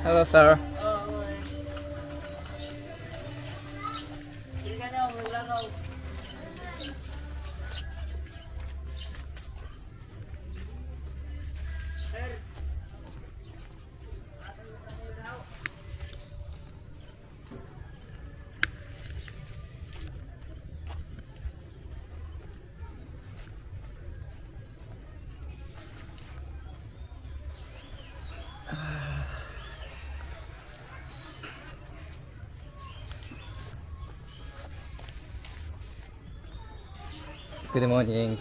Hello, sir. Good morning.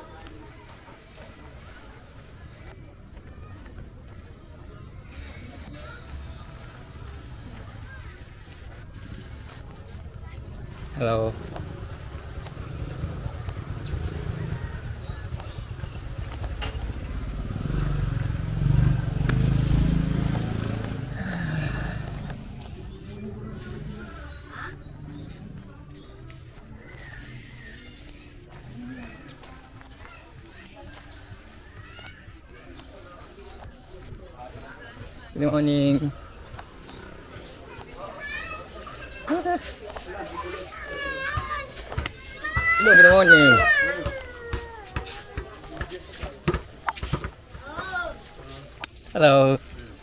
Hello. Good morning. Hello, good morning. Hello.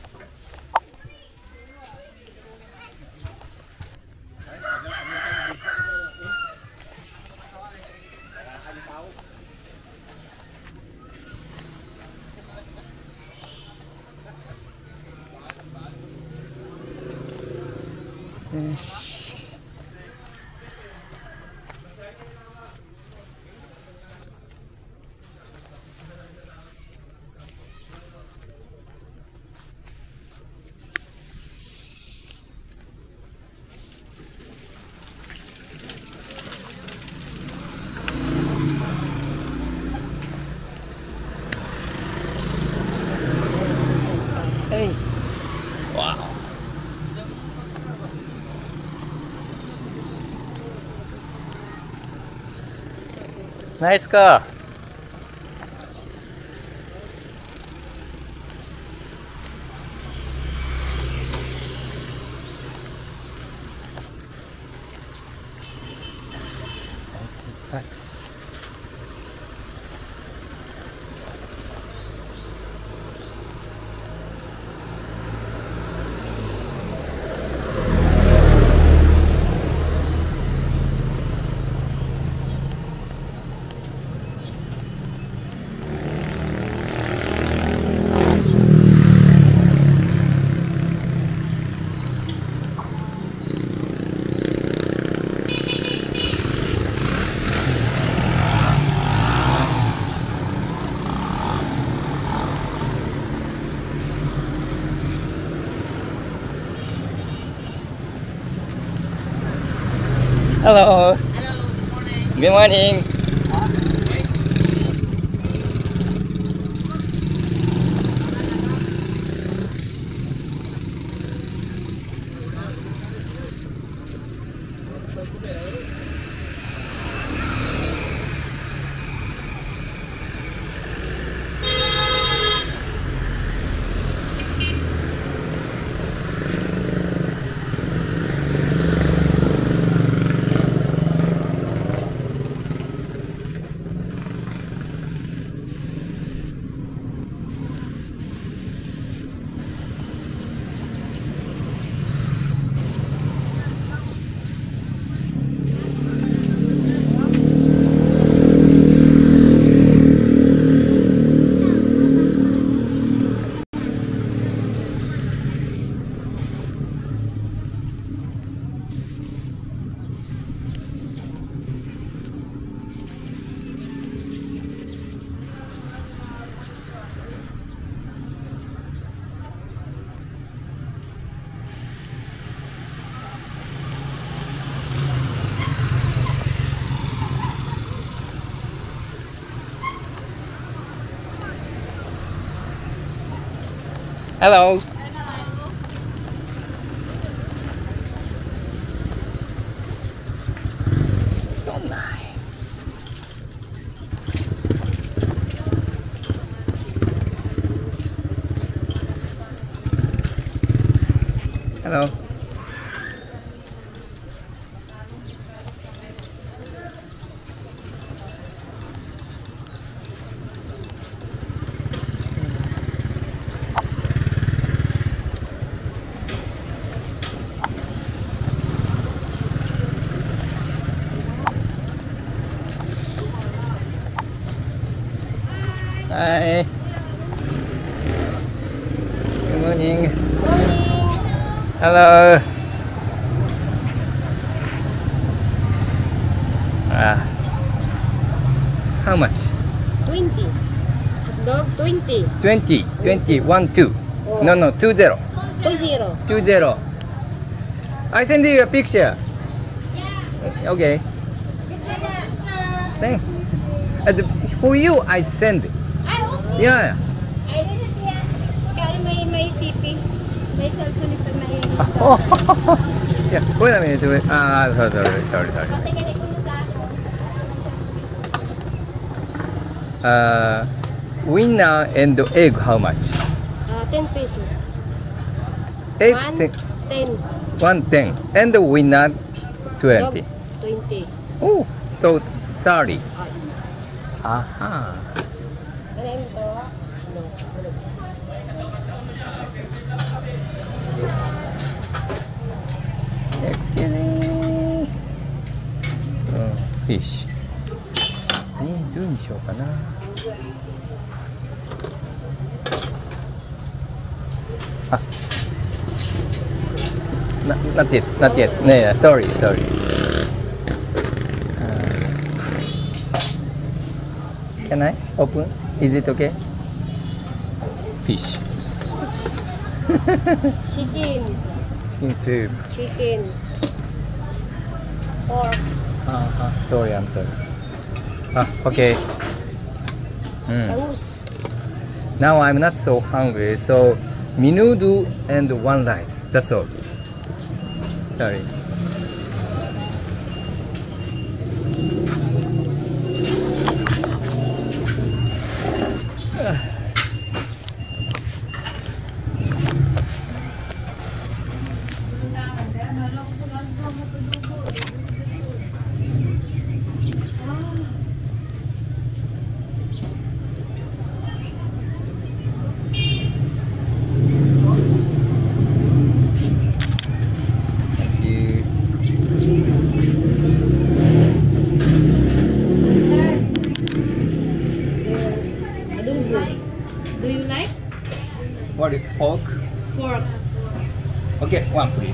Yes. Hey. Wow. Nice car. That's hello. Hello. Good morning. Hello. So nice. Hello. Hi. Good morning. Hello. How much? 20. Dog 20. 20. 20. 1, 2. Oh. No, no, 2, 0. 20. 2, 0. I send you a picture. Okay. Thanks. For you, I send. Yeah. I did it, yeah. Kaya may CP. May cellphone is may... Yeah, wait a minute. Wait. Sorry. Winner and egg, how much? 10 pesos. Egg, 10. 1, 10. And the winner, 20. Dog 20. Oh, so 30. Aha. Ano yun ito? No. Excuse me. Fish. どうにしようかな。あ、not yet. No, sorry. Can I open? Is it okay? Fish. Chicken. Chicken soup. Chicken. Pork. Sorry, I'm sorry. Okay. Bangus. Now I'm not so hungry, so menudo and 1 rice. That's all. Sorry. Do you like? What is pork? Pork. Okay, 1 please.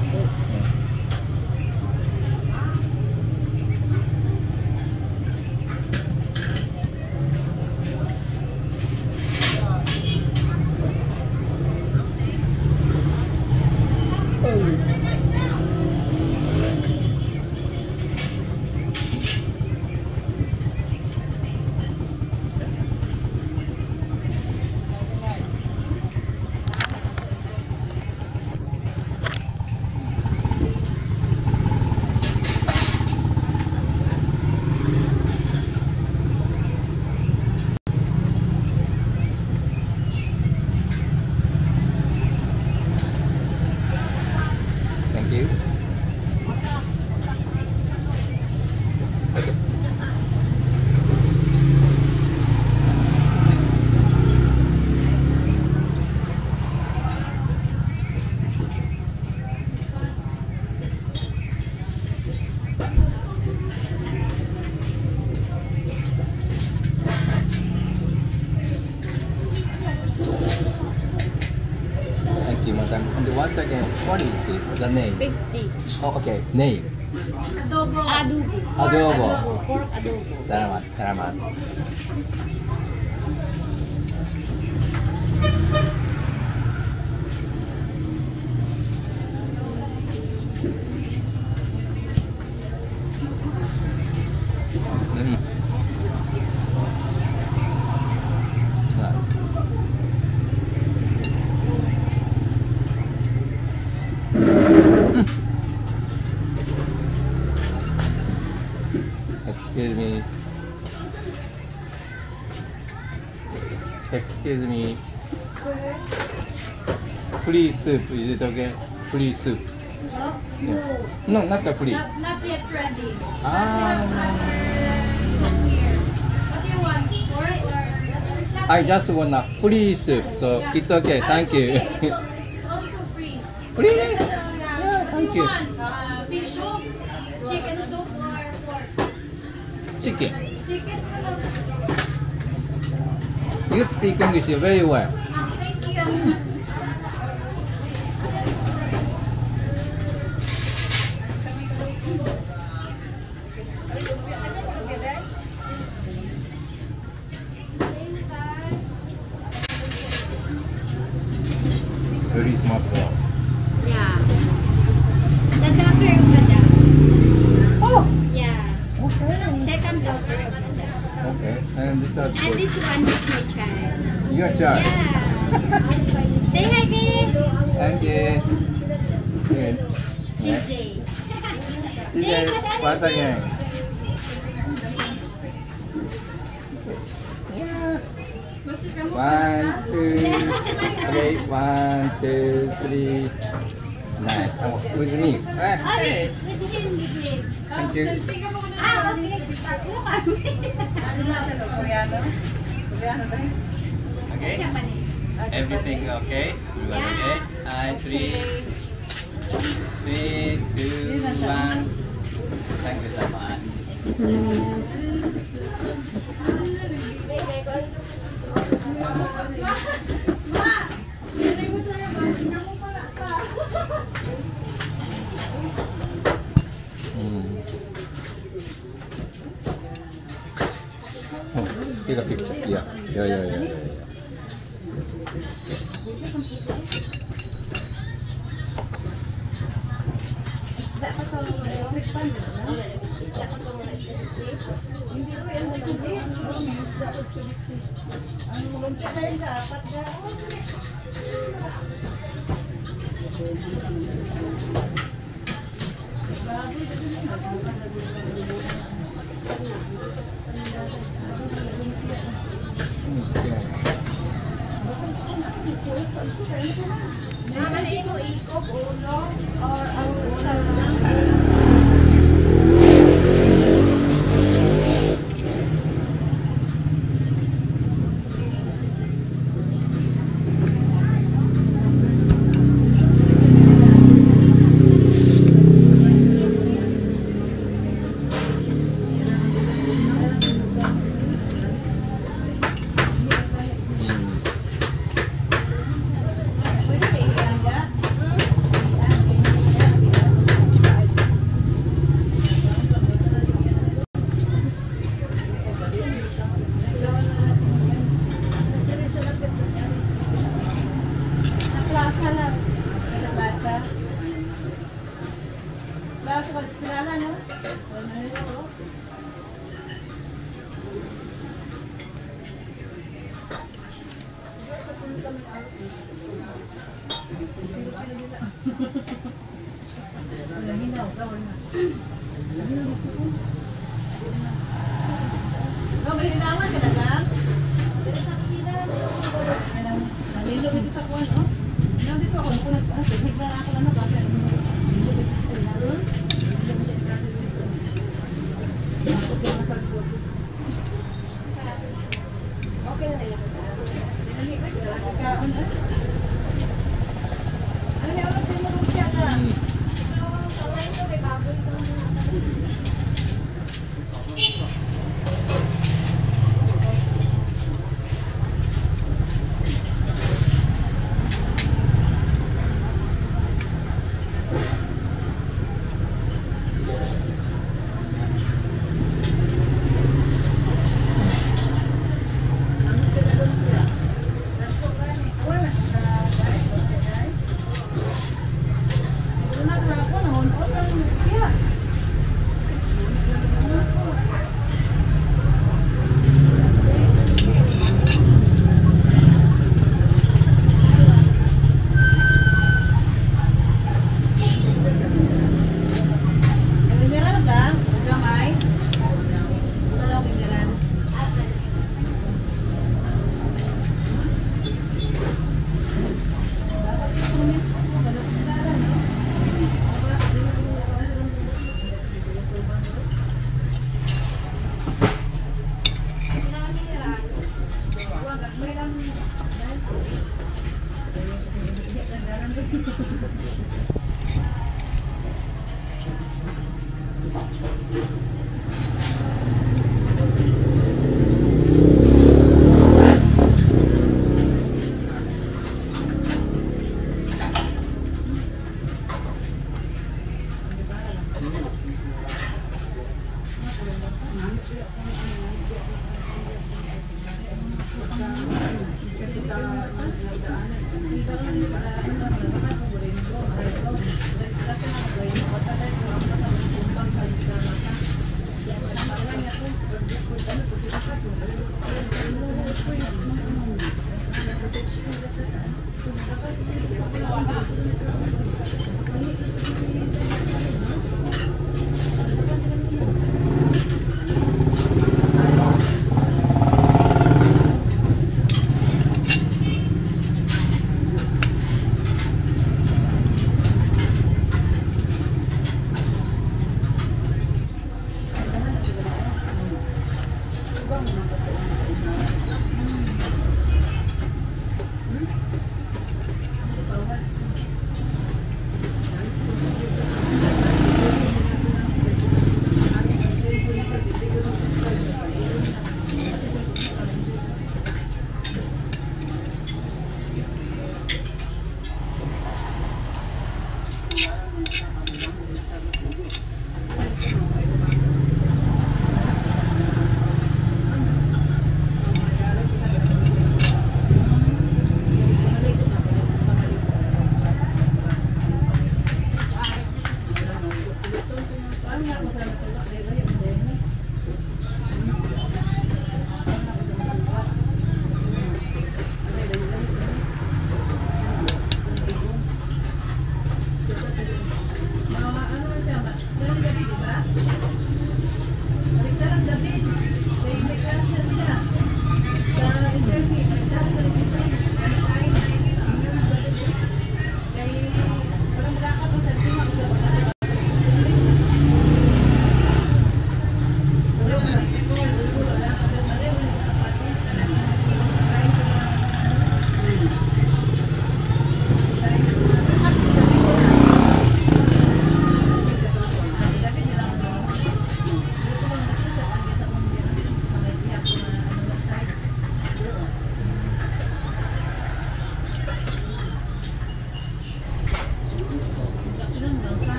Thank you. Thank you, madam. And once again, what is this? The name? 50. Oh, okay. Name. Adobo. Adobo. Pork adobo. Salamat. Excuse me. Please soup, is it okay? free soup. Oh, Yeah. No, not the free. Not yet ready. Ah. So here. What do you want? For it or? I just want a free soup, so it's okay. Thank you. It's also free. Free? Yeah, thank you. Fish soup, chicken soup, or pork? Chicken. Chicken. You speak English very well. Thank you. Very smart girl. Yeah. The daughter of Madam. Oh. Yeah. Okay. Second daughter of Madam. Okay. And this is And this one is my child. your child. Yeah. Say hi, babe. Thank you. Good. CJ. CJ, once again. One, two, okay, 1, 2, 3. Nice. Oh, with me. Hey. With him, with him. Thank you. Ah, okay. Okay. Japanese. Everything okay? Okay. Hi, 3, 2, 1. Thank you so much. Oh, take a picture. Yeah. Isda ka to. Isda ka to. Hindi ko yan nagiging. Isda ko sa bitsi. Ang lumpia kayo dapat na. Mamaliin mo ikop, ulo, or ang usal lang.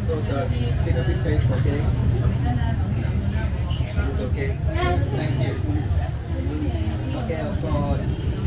Take a picture, okay? Okay. Thank you. Okay, of course.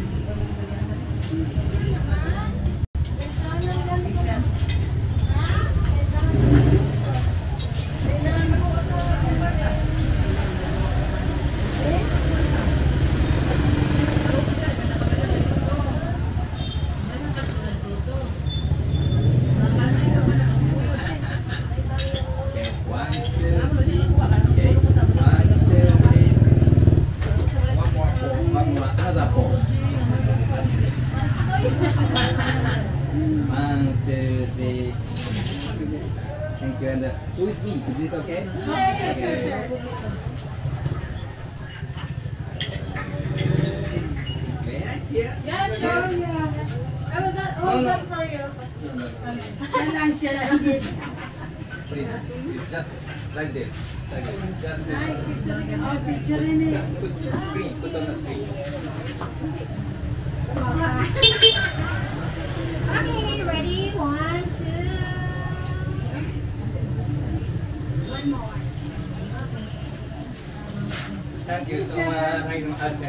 Thank you. And who is me? Is it okay? Okay. Yeah, sure. I was that for you. Siya lang. Please, just like this. Like this. Just this. Picture rin eh. Put screen. Put on the screen. Okay, ready? 1, 2. One more. Thank you so much. Thank you so much.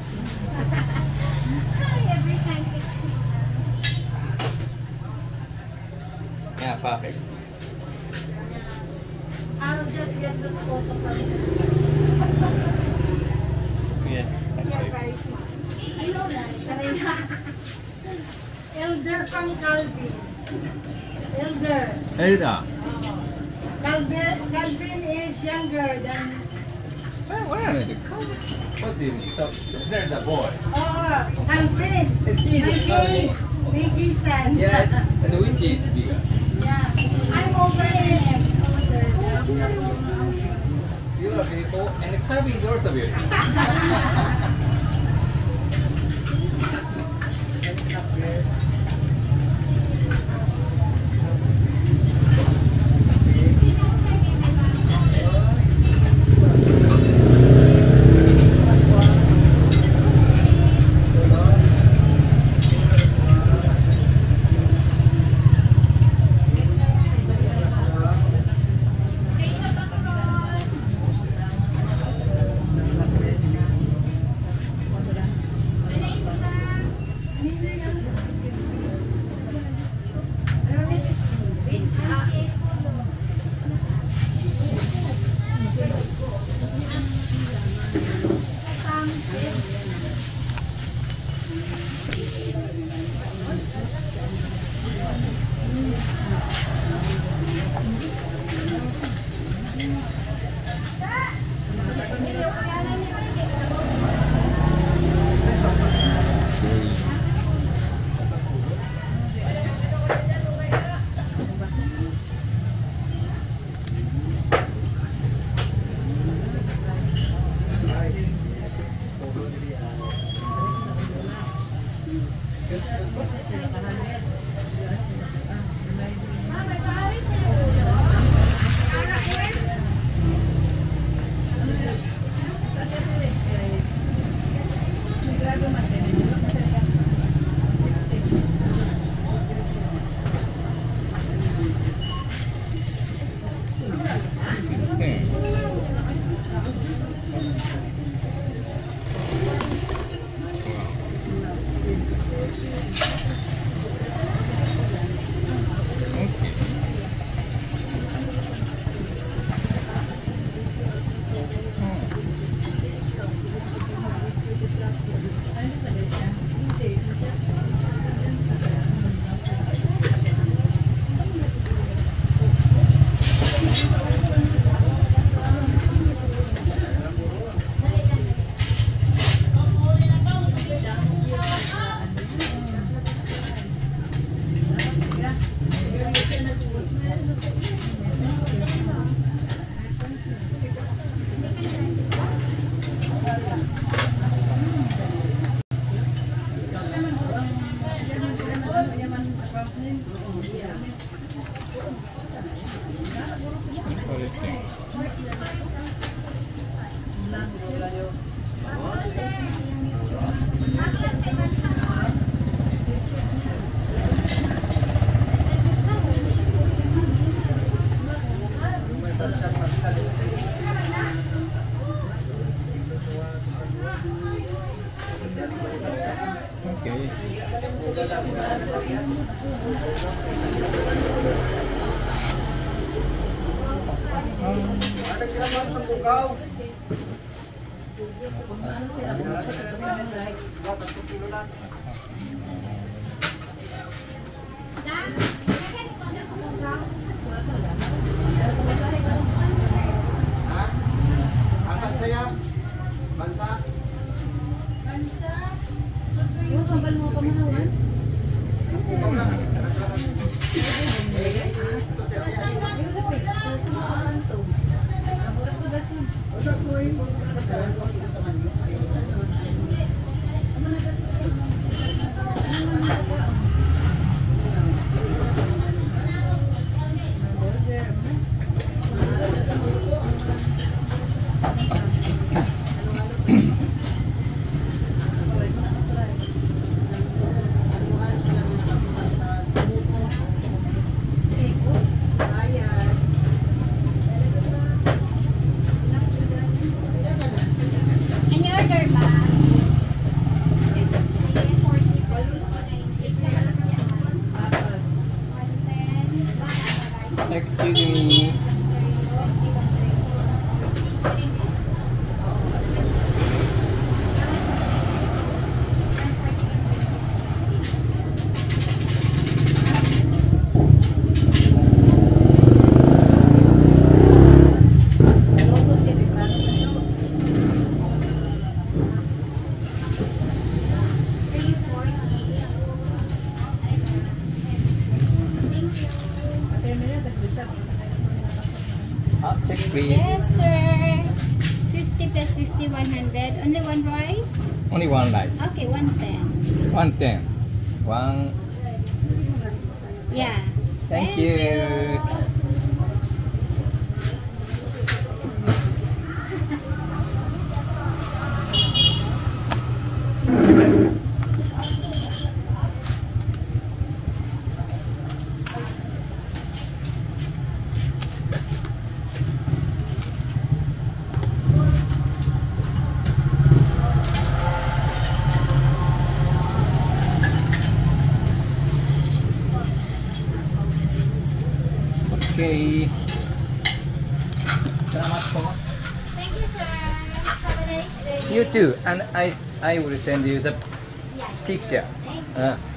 Every time 16. Yeah, perfect. I'll just get the photo from you. Yeah. Yeah, very smart. Ayaw na. Sarina. Elder from Calvin. Elder. Elda. Calvin is younger than... Where are they? What do you mean? So, there's a boy. Calvin. Mickey's son. Yes. And which is bigger? Yeah. I'm over him. You are beautiful. And Calvin is also beautiful. Yung kabal mo pamahawan? And your order ba? Excuse me. Check please. Yes, sir. 50 plus 50, 100. Only one rice? Only one rice. Okay, 110. 110. One. Yeah. Thank you. Okay. Salamat po. Thank you, sir. Have a nice day. You too. And I will send you the Yeah. picture. Thank you.